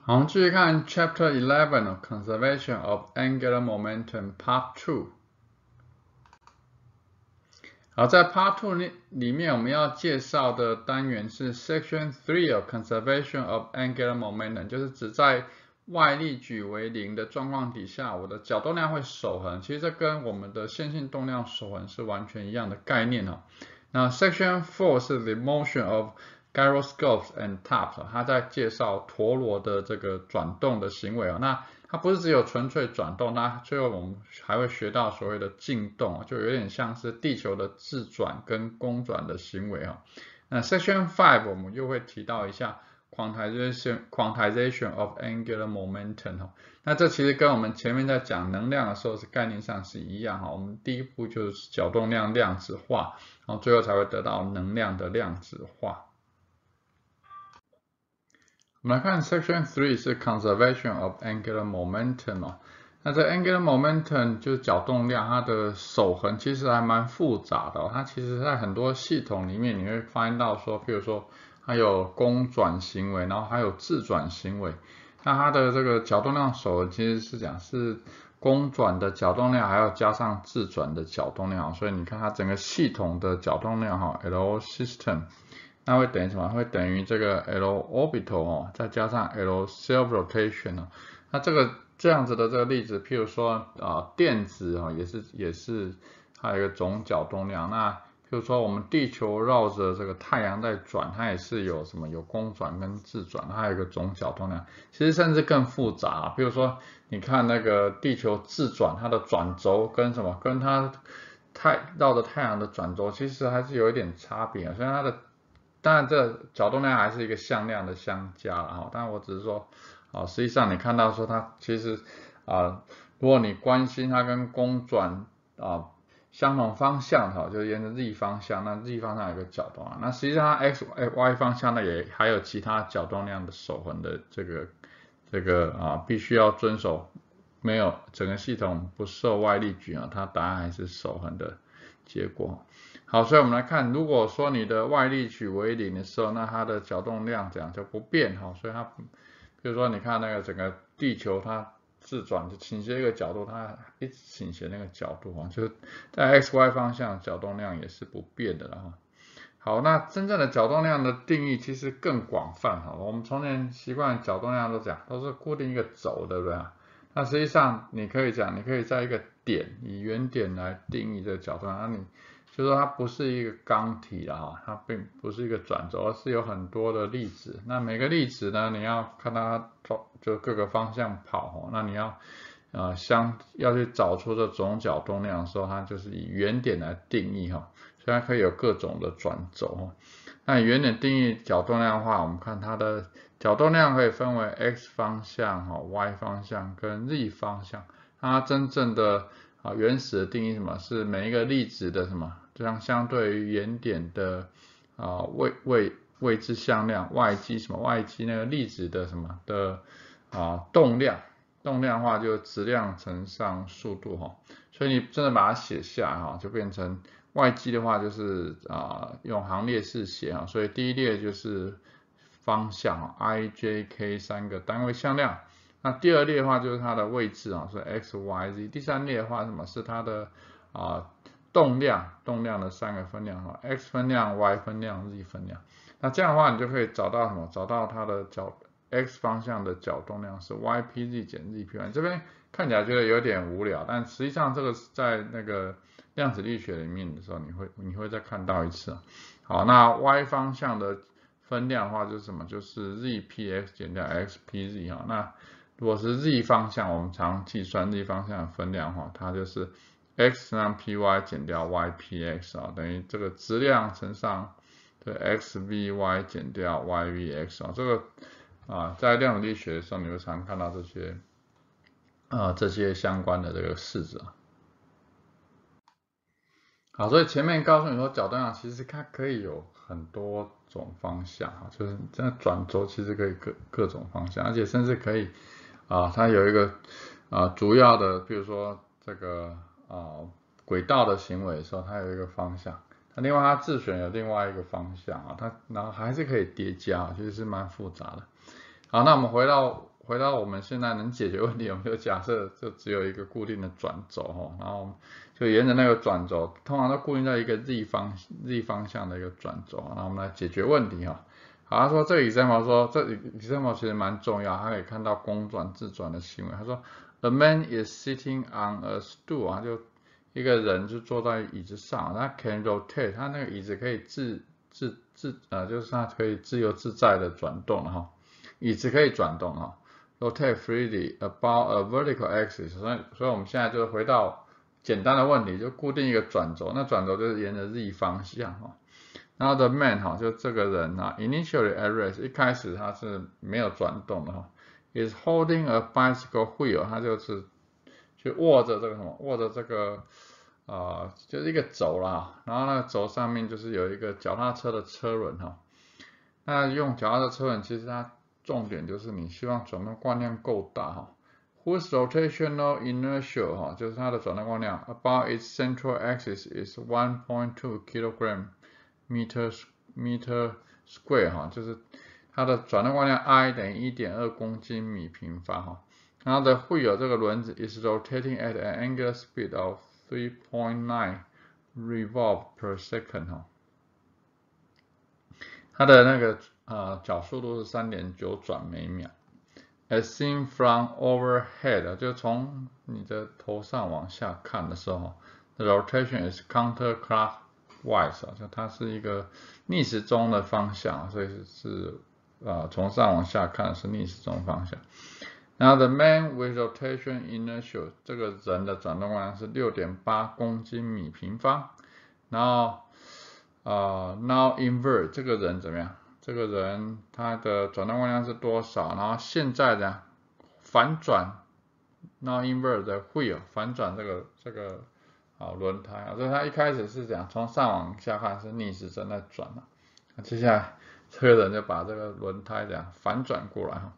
好，我们继续看 Chapter 11 Conservation of Angular Momentum Part 2。好，在 Part 2里面，我们要介绍的单元是 Section 3 of Conservation of Angular Momentum， 就是指在外力矩为零的状况底下，我的角动量会守恒。其实这跟我们的线性动量守恒是完全一样的概念哦。那 Section 4是 The Motion of Gyroscopes and Taps， 它在介绍陀螺的这个转动的行为啊。那它不是只有纯粹转动，那最后我们还会学到所谓的静动，就有点像是地球的自转跟公转的行为啊。那 Section 5我们又会提到一下 Quantization of Angular Momentum。那这其实跟我们前面在讲能量的时候是概念上是一样哈。我们第一步就是角动量量子化，然后最后才会得到能量的量子化。我们来看 Section 3是 Conservation of Angular Momentum 哦。那这 Angular Momentum 就是角动量，它的守恒其实还蛮复杂的哦。它其实在很多系统里面你会发现到说，比如说它有公转行为，然后还有自转行为。那它的这个角动量守恒其实是讲是公转的角动量，还要加上自转的角动量，所以你看它整个系统的角动量哈 ，L system。那会等于什么？会等于这个 L orbital 哦，再加上 L self rotation 哦。那这样子的这个例子，譬如说电子哦，也是它有一个总角动量。那譬如说我们地球绕着这个太阳在转，它也是有什么有公转跟自转，它有一个总角动量。其实甚至更复杂，譬如说你看那个地球自转，它的转轴跟什么跟它绕着太阳的转轴其实还是有一点差别，虽然它的当然，这角动量还是一个向量的相加了哈。当然，我只是说，实际上你看到说它其实如果你关心它跟公转相同方向哈，就沿着 z 方向，那 z 方向有个角动量，那实际上它 y 方向呢也还有其他角动量的守恒的这个必须要遵守，没有整个系统不受外力矩啊，它答案还是守恒的结果。好，所以我们来看，如果说你的外力矩为零的时候，那它的角动量这样就不变哈。所以它，比如说你看那个整个地球它自转就倾斜一个角度，它一直倾斜那个角度哈，就是在 x、y 方向角动量也是不变的哈。好，那真正的角动量的定义其实更广泛哈。我们从前习惯角动量都讲都是固定一个轴，对不对啊？那实际上你可以讲，你可以在一个点以原点来定义这个角动量，那你就是说它不是一个刚体了哈，它并不是一个转轴，而是有很多的粒子。那每个粒子呢，你要看它就各个方向跑，那你要要去找出这总角动量的时候，它就是以原点来定义哈，所以它可以有各种的转轴。那以原点定义角动量的话，我们看它的角动量可以分为 x 方向、y 方向跟 z 方向。它真正的原始的定义什么？是每一个粒子的什么？这样相对于原点的位置向量 y_g 什么 y_g 那个粒子的什么的动量的话就质量乘上速度哈。所以你真的把它写下来哈，就变成 y_g 的话就是用行列式写哈，所以第一列就是方向i、j、k 三个单位向量。那第二列的话就是它的位置是 x、y、z。第三列的话什么是它的动量的三个分量x 分量、y 分量、z 分量。那这样的话你就可以找到什么？找到它的x 方向的角动量是 ypz 减 zpy。这边看起来觉得有点无聊，但实际上这个是在那个量子力学里面的时候你会再看到一次。好，那 y 方向的分量的话就是什么？就是 zpx 减掉 xpz 哈。那如果是 z 方向，我们常计算 z 方向的分量哈，它就是 x 让 py 减掉 ypx 等于这个质量乘上对 xvy 减掉 yvx 这个在量子力学的时候你会常看到这些相关的这个式子好，所以前面告诉你说角动量其实它可以有很多种方向就是这样转轴其实可以各种方向，而且甚至可以它有一个主要的，比如说这个轨道的行为的时候，它有一个方向，那另外它自旋有另外一个方向它然后还是可以叠加，其实是蛮复杂的。好，那我们回到我们现在能解决问题，我们就假设就只有一个固定的转轴然后就沿着那个转轴，通常都固定在一个 z 方向的一个转轴，然后我们来解决问题好，他说这个 example 说这 example 其实蛮重要，他可以看到公转自转的行为。他说 A man is sitting on a stool 就一个人就坐在椅子上，他 can rotate， 他那个椅子可以就是它可以自由自在的转动椅子可以转动rotate freely about a vertical axis， 所以我们现在就回到简单的问题，就固定一个转轴，那转轴就是沿着 z 方向然后 the man 就这个人initially at rest， 一开始他是没有转动的is holding a bicycle wheel， 他就是去握着这个握着这个就是一个轴啦，然后那个轴上面就是有一个脚踏车的车轮那用脚踏车车轮，其实它重点就是你希望转动惯量够大whose rotational inertia 就是它的转动惯量 about its central axis is 1.2 kg meter square 就是它的转动惯量 I 等于 1.2 公斤米平方然后的会有这个轮子 is rotating at an angular speed of 3.9 revolve per second 它的那个角速度是 3.9 转每秒。As seen from overhead， 就从你的头上往下看的时候 ，the rotation is counterclockwise， 就它是一个逆时钟的方向，所以是从上往下看是逆时钟方向。然后 the man with rotation inertia， 这个人的转动惯量是 6.8 公斤米平方。然后now invert 这个人怎么样？这个人他的转动惯量是多少？然后现在呢反转 now invert 的 wheel 反转这个轮胎所以它一开始是讲从上往下看是逆时针在转接下来这个人就把这个轮胎这样反转过来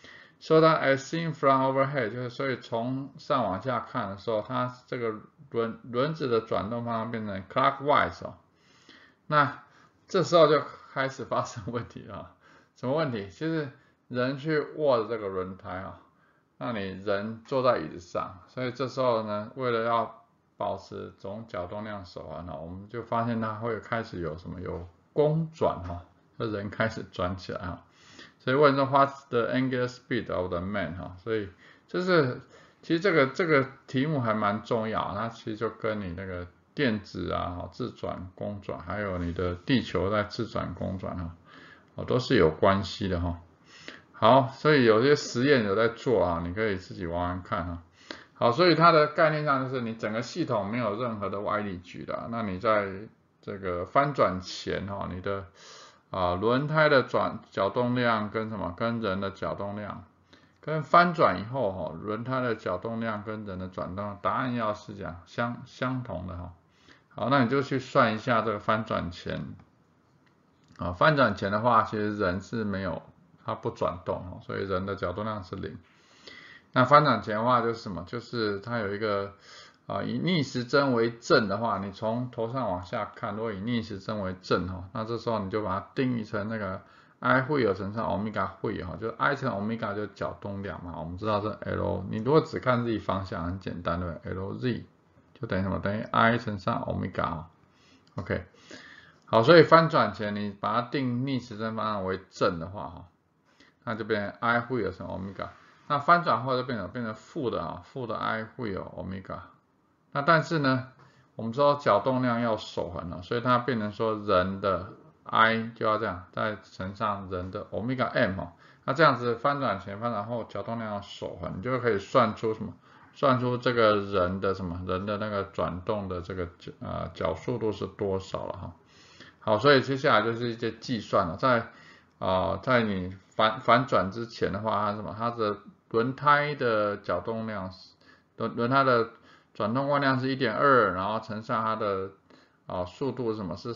So that as seen from overhead， 就是所以从上往下看的时候，它这个轮子的转动方向变成 clockwise 那这时候就开始发生问题了。什么问题？就是人去握着这个轮胎那你人坐在椅子上，所以这时候呢，为了要保持总角动量守恒我们就发现它会开始有什么有公转就人开始转起来所以问说 What's the angular speed of the man 所以就是其实这个题目还蛮重要，它其实就跟你那个电子自转公转，还有你的地球在自转公转都是有关系的好，所以有些实验有在做你可以自己玩玩看好，所以它的概念上就是你整个系统没有任何的歪理矩的，那你在这个翻转前你的轮胎的角动量跟什么？跟人的角动量，跟翻转以后轮胎的角动量跟人的转动量，答案要是讲相同的好，那你就去算一下这个翻转前翻转前的话，其实人是没有它不转动所以人的角动量是0。那翻转前的话就是什么？就是它有一个以逆时针为正的话，你从头上往下看，如果以逆时针为正那这时候你就把它定义成那个 I 会有乘上 omega 会有就是 I 乘 omega 就是角动量嘛，我们知道这 L， 你如果只看 z 方向很简单的 LZ 就等于什么？等于 I 乘上 omega OK， 好，所以翻转前你把它定逆时针方向为正的话那就变成 I 会有乘 omega。那翻转后就变成负的负的 I 会有 omega。那但是呢，我们说角动量要守恒所以它变成说人的 I 就要这样，再乘上人的 omega m 那这样子翻转前翻转后角动量要守恒，你就可以算出什么？算出这个人的什么？人的那个转动的这个角速度是多少了好，所以接下来就是一些计算了，在你反转之前的话，它什么？它的轮胎的角动量，轮胎的转动惯量是 1.2， 然后乘上它的速度是什么？是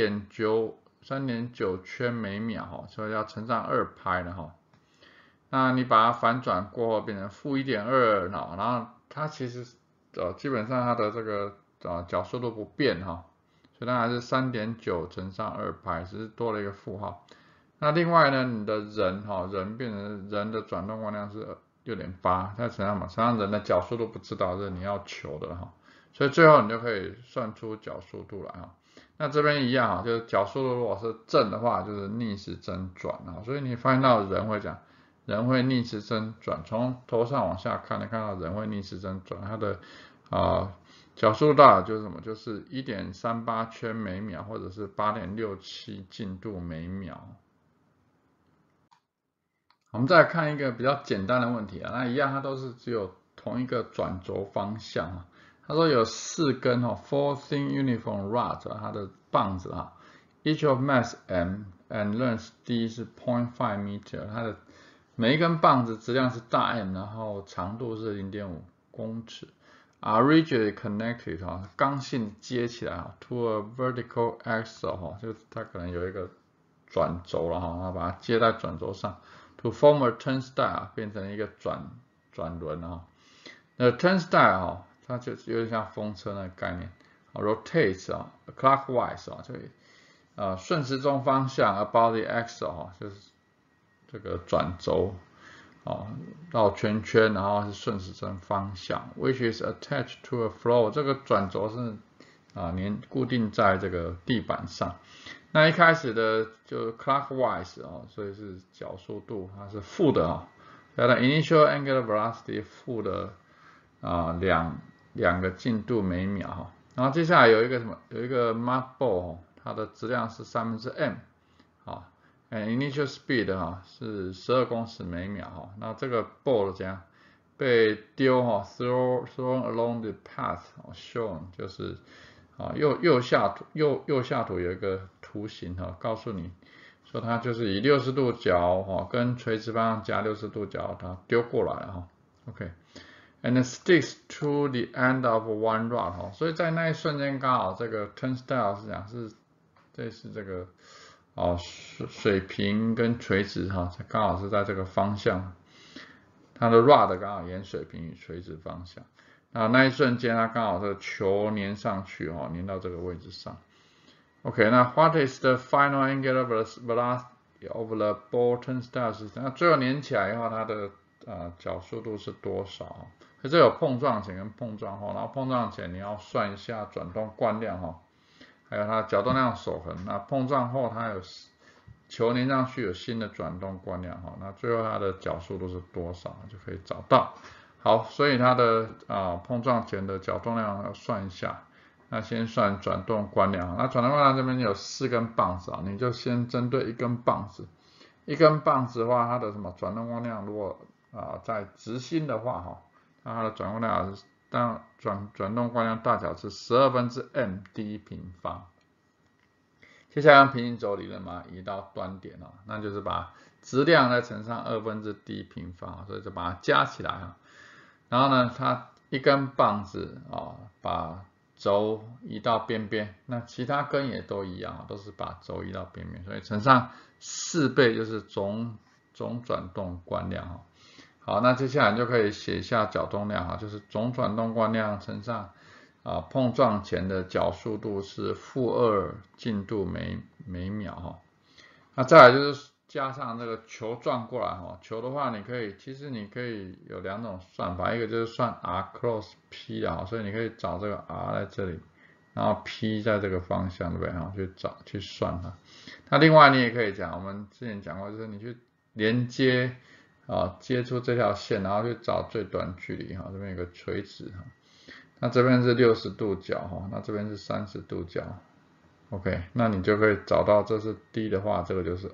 3.9圈每秒所以要乘上2拍的那你把它反转过后变成负 1.2， 然后它其实基本上它的这个角速度不变所以它还是 3.9 乘上2拍，只是多了一个负号。 那另外呢，你的人人变成人的转动光量是6.8，再乘上嘛，乘上人的角速度不知道，这是你要求的所以最后你就可以算出角速度来那这边一样就是角速度如果是正的话，就是逆时针转所以你发现到人会讲，人会逆时针转，从头上往下看，你看到人会逆时针转，它的角速度大就是什么？就是 1.38圈每秒，或者是 8.67进度每秒。我们再来看一个比较简单的问题那一样它都是只有同一个转轴方向他说有4根4 thin uniform rods 它的棒子each of mass m and length d 是 0.5 meter， 它的每一根棒子质量是大 M， 然后长度是 0.5公尺。are rigidly connected 刚性接起来to a vertical axle 就是它可能有一个转轴了它把它接在转轴上 to form a turnstile 变成一个转轮那 turnstile 它就有点像风车那个概念rotates clockwise 所以顺时钟方向 about the axle 就是这个转轴绕圈圈，然后是顺时针方向 ，which is attached to a floor。这个转轴是固定在这个地板上。那一开始的就 clockwise 所以是角速度，它是负的它的 initial angular velocity 负的两个进度每秒然后接下来有一个什么？有一个 mark ball 它的质量是3/m initial speed 是12公尺每秒那这个 ball 怎样被丢thrown along the path shown 就是右下图有一个图形告诉你说它就是以60度角跟垂直方向加60度角它丢过来了OK。And it sticks to the end of one rod 所以在那一瞬间刚好这个 turnstile 是讲是这是这个水平跟垂直刚好是在这个方向，它的 rod 刚好沿水平与垂直方向。那一瞬间它刚好这个球粘上去粘到这个位置上。OK， 那 what is the final angular velocity of the ball turnstile system？ 那最后粘起来以后，它的角速度是多少？可是有碰撞前跟碰撞后，然后碰撞前你要算一下转动惯量还有它的角动量守恒。那碰撞后它有球粘上去有新的转动惯量那最后它的角速度是多少就可以找到。好，所以它的碰撞前的角动量要算一下。那先算转动惯量那转动惯量这边有4根棒子你就先针对一根棒子。一根棒子的话，它的什么转动惯量如果在直心的话那它的转动惯量是转动惯量大小是12/m d 平方。接下来用平行轴理论把它移到端点那就是把质量再乘上2/d 平方所以就把它加起来然后呢，它一根棒子把轴移到边边，那其他根也都一样都是把轴移到边边，所以乘上4倍就是总转动惯量好，那接下来就可以写一下角动量就是总转动惯量乘上碰撞前的角速度是-2进度每秒那再来就是加上这个球撞过来球的话其实你可以有2种算法，一个就是算 r cross p 所以你可以找这个 r 在这里，然后 p 在这个方向对不对去算它。那另外你也可以讲，我们之前讲过，就是你去连接接出这条线，然后去找最短距离这边有个垂直那这边是60度角那这边是30度角 OK， 那你就可以找到这是 d 的话，这个就是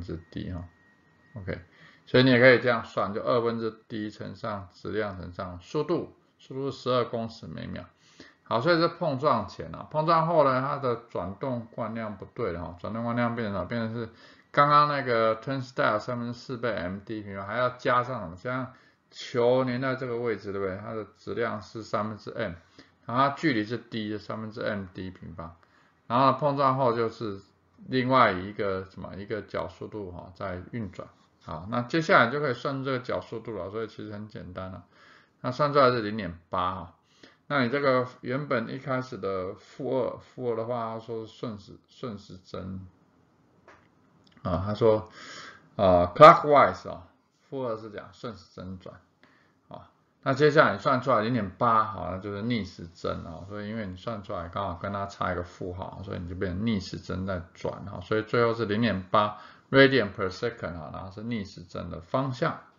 d OK， 所以你也可以这样算，就d 乘上质量乘上速度是12公尺每秒。好，所以是碰撞前碰撞后呢，它的转动惯量不对了转动惯量变成什么？变成是刚刚那个 turnstile 4/m d 平方，还要加上什么？加上球粘在这个位置，对不对？它的质量是3/m， 然后它距离是 d， 就3/m d 平方。然后碰撞后就是另外一个一个角速度在运转。好，那接下来就可以算这个角速度了，所以其实很简单了。那算出来是 0.8那你这个原本一开始的-2的话，他说是顺时针他说clockwise 负二是讲顺时针转那接下来你算出来0.8那就是逆时针所以因为你算出来刚好跟它差一个负号，所以你就变成逆时针在转所以最后是0.8 radian per second然后是逆时针的方向。